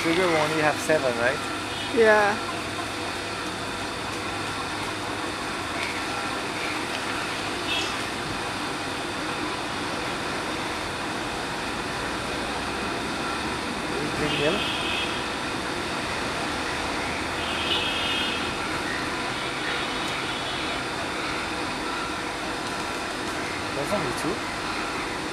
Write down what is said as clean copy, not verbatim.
sugar we only have 7, right? Yeah. Drink milk. There's only 2.